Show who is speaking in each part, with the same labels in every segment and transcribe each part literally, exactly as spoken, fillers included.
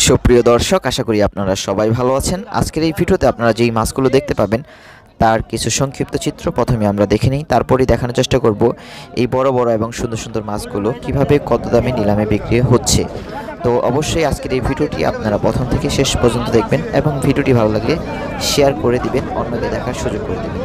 Speaker 1: সুপ্রিয় দর্শক, আশা করি আপনারা সবাই ভালো আছেন। আজকের এই ভিডিওতে আপনারা যেই মাছগুলো দেখতে পাবেন তার কিছু সংক্ষিপ্ত চিত্র প্রথমে আমরা দেখে নিই, তারপরেই দেখানোর চেষ্টা করব এই বড় বড় এবং সুন্দর সুন্দর মাছগুলো কিভাবে কত দামে নিলামে বিক্রি হচ্ছে। তো অবশ্যই আজকের এই ভিডিওটি আপনারা প্রথম থেকে শেষ পর্যন্ত দেখবেন এবং ভিডিওটি ভালো লাগলে শেয়ার করে দিবেন, অন্যকে দেখার সুযোগ করে দিবেন।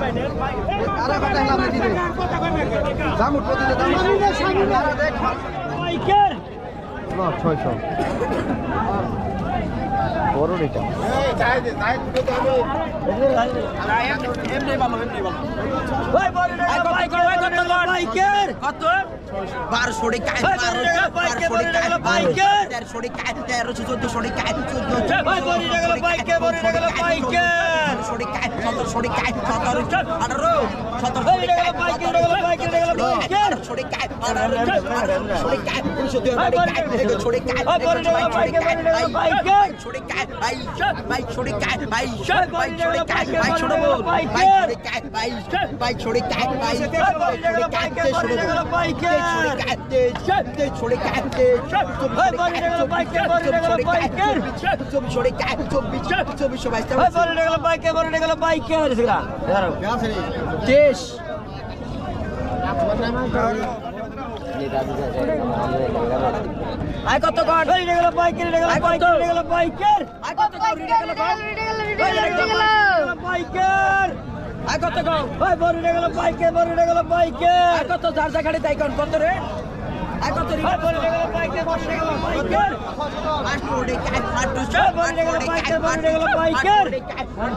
Speaker 2: I got the guard. Ready to go bike. Ready to go bike. Ready to go bike. I got the guard. Ready to go bike. Ready to go bike. I got the guard. Hey, body to go bike. Body to go bike. I got the Zarza Gadi Daikon. Got the red. I got the red. Body to go bike. Body to go bike. I got the cat. I got the cat. Body to go bike. Body to go bike. I got the cat. I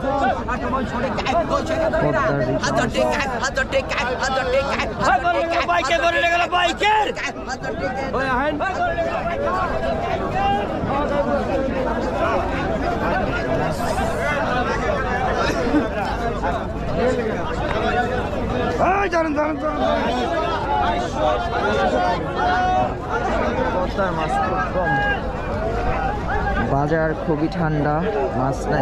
Speaker 2: got the cat. I got the cat. I got the cat. I got the cat. Bike. Body to go bike. Oh yeah, hand. Hey, Jaran, Jaran, Jaran.
Speaker 1: বাজার খুবই ঠান্ডা, মাছ নাই।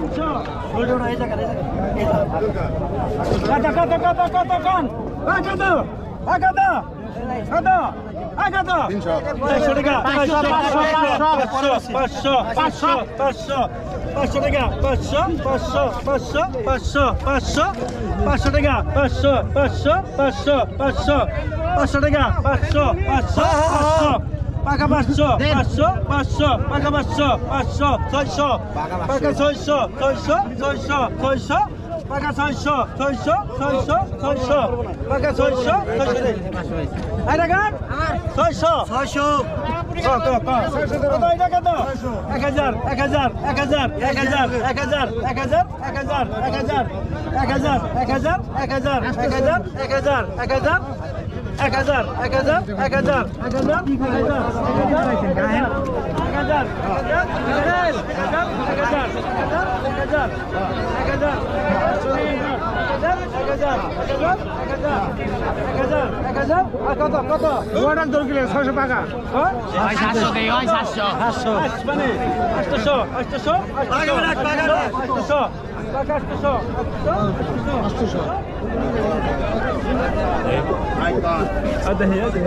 Speaker 2: পাঁচশো টাকা পাঁচশো পাঁচশো পাঁচশো পাঁচশো পাঁচশো পাঁচশো টাকা পাঁচশো পাঁচশো পাঁচশো পাঁচশো পাঁচশো টাকা পাঁচশো পাঁচশো পাঁচশো পাকা পাঁচশো পাঁচশো পাঁচশো পাকা পাঁচশো পাঁচশো ছয়শো পাকা ছয়শো ছয়শো ছয়শো ছয়শো পাকা ছয়শো ছয়শো ছয়শো ছয়শো পাকা ছয়শো ছয়শো ছয়শো ছয়শো এক হাজার এক হাজার এক হাজার এক হাজার এক হাজার এক হাজার এক হাজার এক হাজার এক হাজার এক হাজার এক হাজার এক হাজার এক হাজার এক হাজার এক হাজার এক হাজার এক হাজার এক হাজার এক হাজার কত কত দর কিলো ছয়শো টাকা সাতশো সাতশো সাতশো মানে আটশো আটশো আটশো আটশো আটশো هذا هي هذه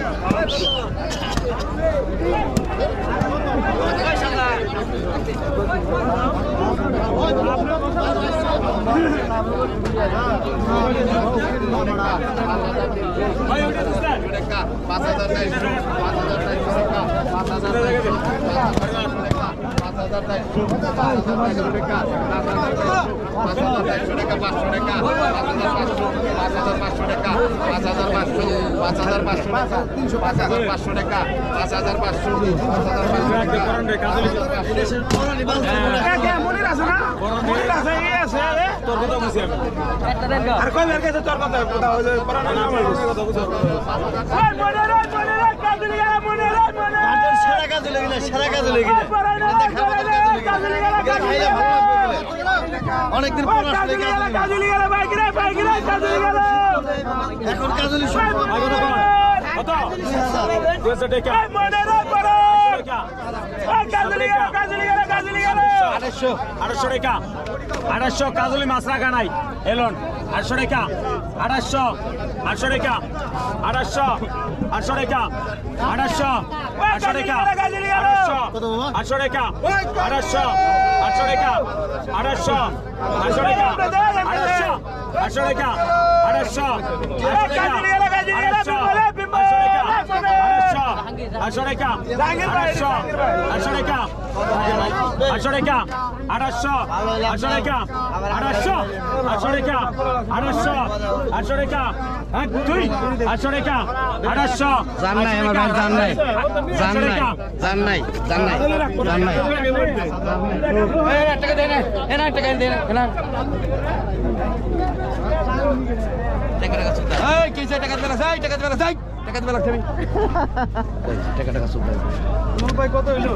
Speaker 2: অনেকদিন পর এখন কাজলি কত দুশো টাকা আড়াইশো আড়াইশো টাকা আড়াইশো কাজলি মাছ রাখা নাই এলন আটশো টাকা আড়াইশো আটশো টাকা আড়াইশো আটশো টাকা আঠাশশো আটশো টাকা আঠাশশো আটশো টাকা আঠাশশো আটশো টাকা আঠাশশো আটশো টাকা আঠাশশো আটশো টাকা আঠাশশো আটশো টাকা আঠাশশো আটশো টাকা আটশো টাকা আঠাশশো আটশো টাকা আঠাশশো আটশো টাকা আঠাশশো আটশো টাকা এক দুই আটশো টাকা আঠাশশো
Speaker 3: জান নাই আমার ভাই জান নাই জান নাই জান নাই জান নাই জান নাই টাকা দেন না টাকা দেন না টাকা টাকা সুদা এই কিসে টাকা দেন যাই টাকা দেন যাই টাকা দেন লাগছে টাকা টাকা সুদা
Speaker 2: নূর ভাই কত হইলো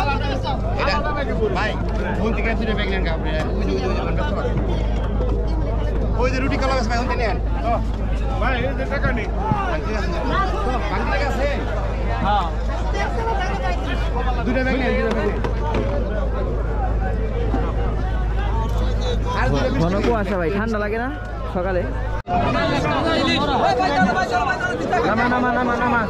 Speaker 3: ভাই ফোন থেকে দুটো ব্যাগ নেন আপনি ওই যে ওই যে ওই যে রুটি কালা আছে ভাই ওখানে নেন
Speaker 2: ভাই এই যে টাকা নেই
Speaker 3: বাংলা টাকা আছে
Speaker 2: হ্যাঁ
Speaker 3: দুটো ব্যাগ নেন দুটো ব্যাগ আর দুটো
Speaker 1: ঘন কুয়াশা ভাই, ঠান্ডা লাগে না সকালে?
Speaker 3: নামা নামা নামা নামা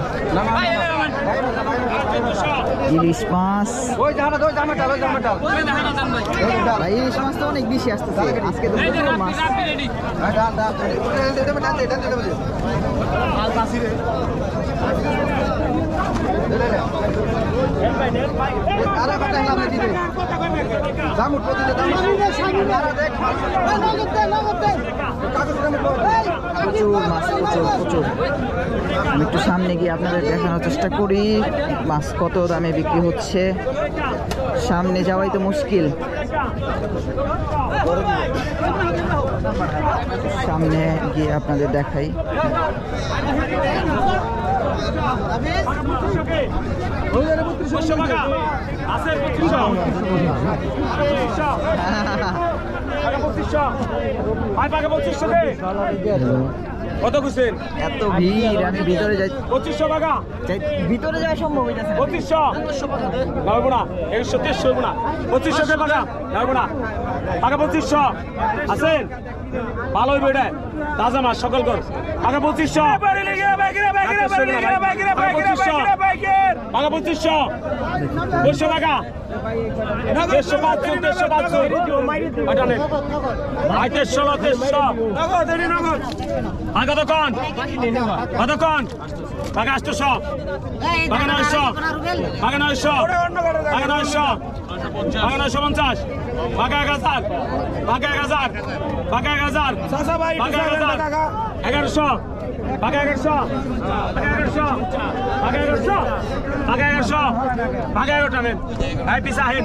Speaker 1: ইলিশ মাছ
Speaker 3: ওই জামা ওই জামাটা ওই জামাটা
Speaker 1: ভাই, ইলিশ মাছ তো অনেক বেশি আসতেছে আজকে তো প্রচুর মাছ।
Speaker 3: ডান ডান দে দে ডান দে ডান দে দে আল বাসিরে আরে বাটা না দিদি জামুট পদিলে দাম আরে দেখ
Speaker 1: প্রচুর মাছ, প্রচুর প্রচুর। আমি একটু সামনে গিয়ে আপনাদের দেখানোর চেষ্টা করি মাছ কত দামে বিক্রি হচ্ছে। সামনে যাওয়াই তো মুশকিল, সামনে গিয়ে আপনাদের দেখাই।
Speaker 2: কত খুঁজছেন?
Speaker 1: এত ভিড়, আমি ভিতরে যাই,
Speaker 2: পঁচিশশো টাকা
Speaker 1: যাই- ভিতরে যাওয়া সম্ভব হইতাছে না।
Speaker 2: পঁচিশশো যাবো না, একশো তেইশশো হইব না, পঁচিশশো কে টাকা যাবো না, টাকা পঁচিশশো আছেন ভালো হইব এটা তাজা মাছ সকল কর টাকা পঁচিশশো টাকা পঁচিশশো দেড়শো টাকা দেড়শো পাঁচশো দেড়শো পাঁচশো দেড়শো দেড়শো টাকা কতক্ষণ কতক্ষণ টাকা আটশো টাকা নয়শো টাকা নয়শো টাকা নয়শো টাকা নয়শো পঞ্চাশ টাকা এক হাজার টাকা এক হাজার টাকা এক হাজার টাকা এক হাজার এগারোশো টাকা এগারোশো টাকা এগারোশো টাকা এগারোশো টাকা এগারোশো টাকা এগারো টানেন ভাই পিসা হেন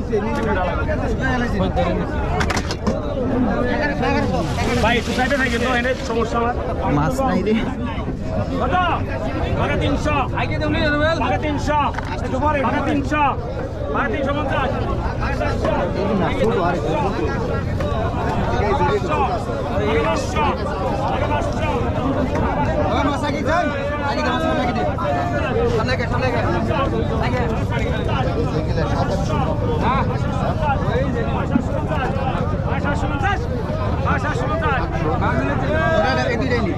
Speaker 2: ভাই একটু সাইডে থাকি তো এনে সমস্যা আমার
Speaker 1: মাছ নাই রে।
Speaker 2: কত টাকা তিনশো টাকা তিনশো টাকা তিনশো টাকা তিনশো পঞ্চাশ
Speaker 3: মাসাকি যান আগে মাছ মাসাকি দে সামনে কে সামনে কে
Speaker 2: হ্যাঁ আশা শুনছাস আশা শুনছাস
Speaker 3: ওরা এদি যাইনি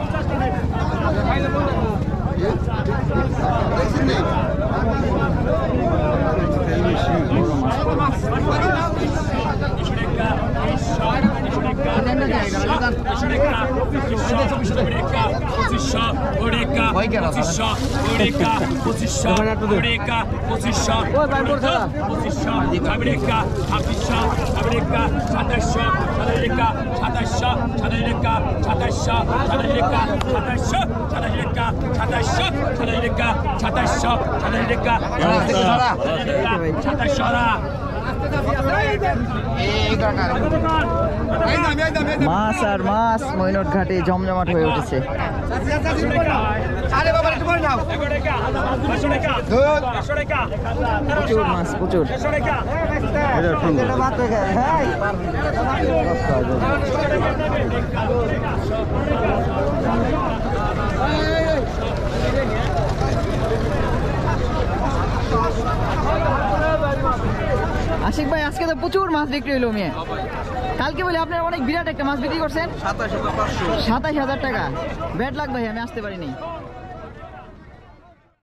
Speaker 1: মাছ আর মাছ মৈনট ঘাটে জমজমাট হয়ে উঠেছে।
Speaker 3: আরে বাবা একটু বল নাও
Speaker 1: প্রচুর মাছ, প্রচুর। আশিক ভাই, আজকে তো প্রচুর মাছ বিক্রি হইলো মেয়ে। কালকে বলে আপনার অনেক বিরাট একটা মাছ বিক্রি করছেন সাতাশ হাজার টাকা। ব্যাড লাগ ভাই, আমি আসতে পারিনি।